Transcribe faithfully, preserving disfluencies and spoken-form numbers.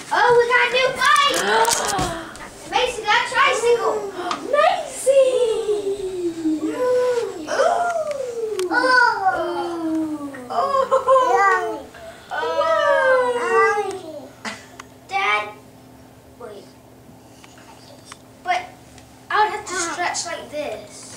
Oh, we got a new bike! Macy got a tricycle! Macy! Ooh! Oh! Oh! Oh! Dad, wait. But I would have to stretch like this.